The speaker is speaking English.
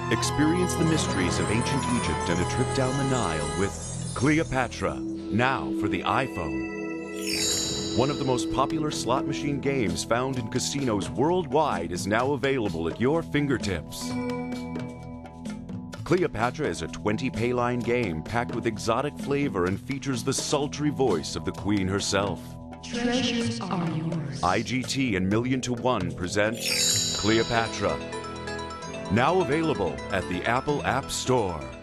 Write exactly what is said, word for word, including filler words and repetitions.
Experience the mysteries of ancient Egypt and a trip down the Nile with Cleopatra, now for the iPhone. One of the most popular slot machine games found in casinos worldwide is now available at your fingertips. Cleopatra is a twenty pay-line game packed with exotic flavor and features the sultry voice of the Queen herself. Treasures are yours. I G T and Million to One present Cleopatra. Now available at the Apple App Store.